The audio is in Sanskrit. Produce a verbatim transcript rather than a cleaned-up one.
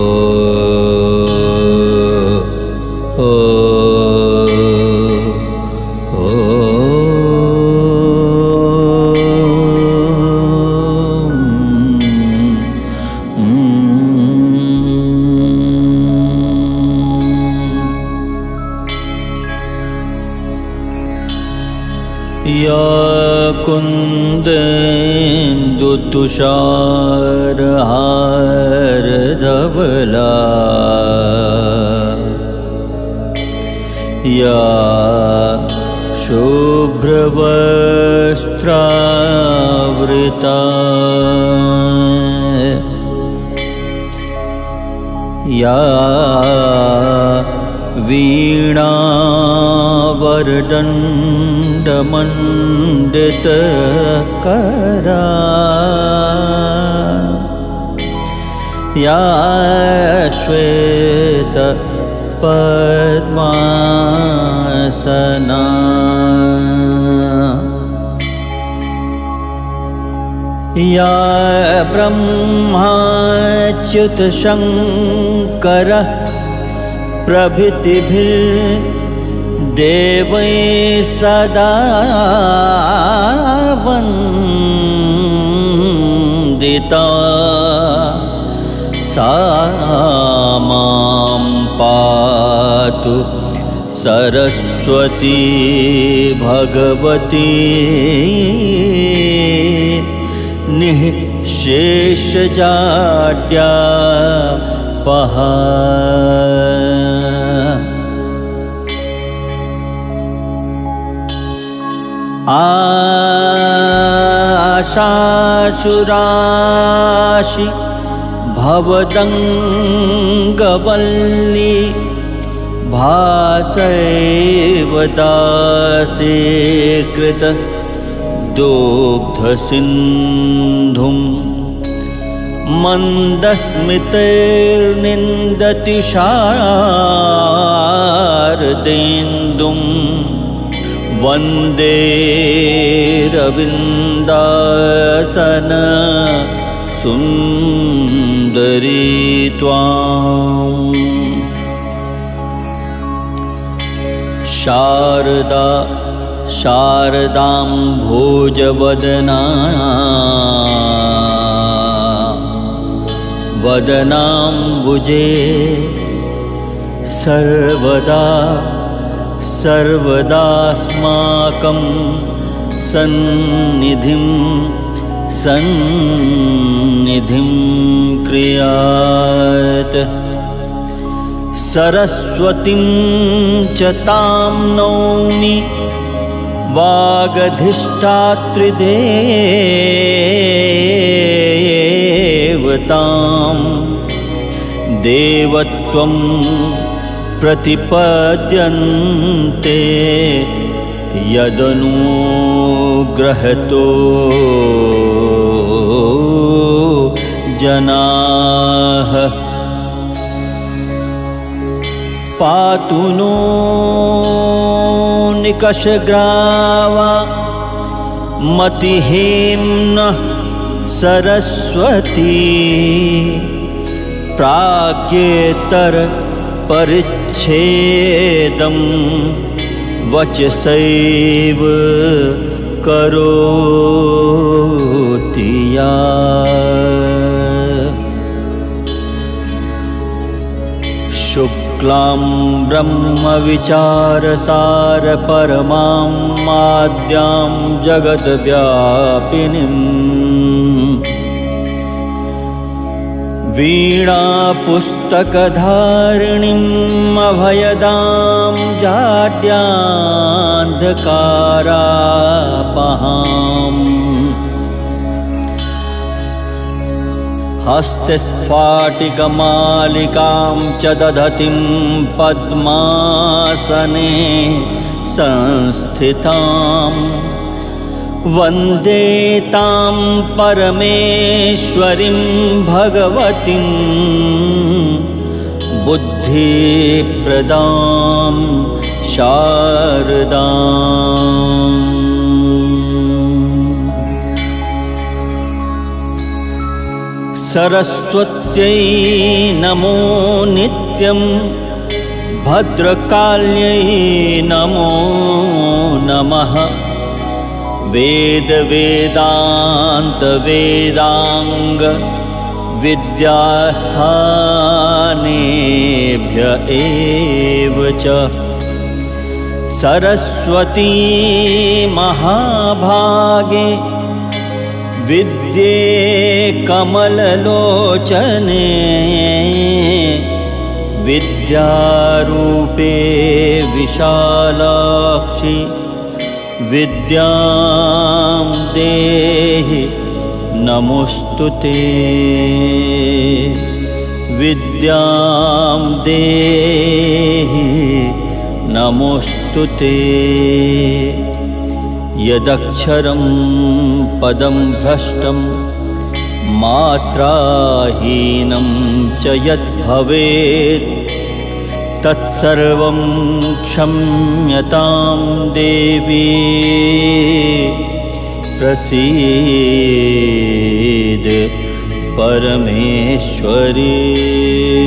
कुंदेन्दुतुषारहार धवला या शुभ्रवस्त्रावृता या वीणावरदण्डमण्डितकरा या श्वेत पद्मासना या ब्रह्माच्युत शङ्करः प्रभृतिभिर्देवैः सदा वन्दिता सा मां पातु सरस्वती भगवती निःशेषजाड्यापहा। आशासुराशि भवदङ्गवल्ली भासैव दासीकृत दुग्धसिन्धुं मन्दस्मितैर्निन्दति शारदेन्दुं वन्दे रविन्दासन सुन्दरी त्वाम्। शारदा शारदां भोजवदना वदनाम्बुजे सर्वदा सर्वदास्माकं सन्निधिं सन्निधिं क्रियात्। सरस्वतीं च तां नौमि वागधिष्ठातृदेवतां देवत्वं प्रतिपद्यन्ते यदनुग्रहतो जनाः। पातु नो निकषग्रावा मतिहेम्नः सरस्वती प्राज्ञेतर परिच्छेदं वचसैव करोति या। शुक्लां ब्रह्मविचारसार परमां माद्यां जगद्व्यापिनीं वीणापुस्तकधारिणीम् अभयदां जाड्यान्धकारापहाम् हस्तस्फाटिकमालिकां च दधतीं पद्मासने संस्थिताम् वन्दे तां परमेश्वरीं भगवतीं बुद्धिप्रदां शारदाम्। सरस्वत्यै नमो नित्यं भद्रकाल्यै नमो नमः। वेद वेदांत वेदांग विद्यास्थानेभ्य एव च। सरस्वती महाभागे विद्ये कमललोचने विद्यारूपे विशालाक्षि विद्यां देहि नमोस्तुते। विद्यां देहि नमोस्तुते। यदक्षरं पदं भ्रष्टं मात्राहीनं च यद्भवेत् तत्सर्वं क्षम्यतां देवी प्रसीद परमेश्वरी।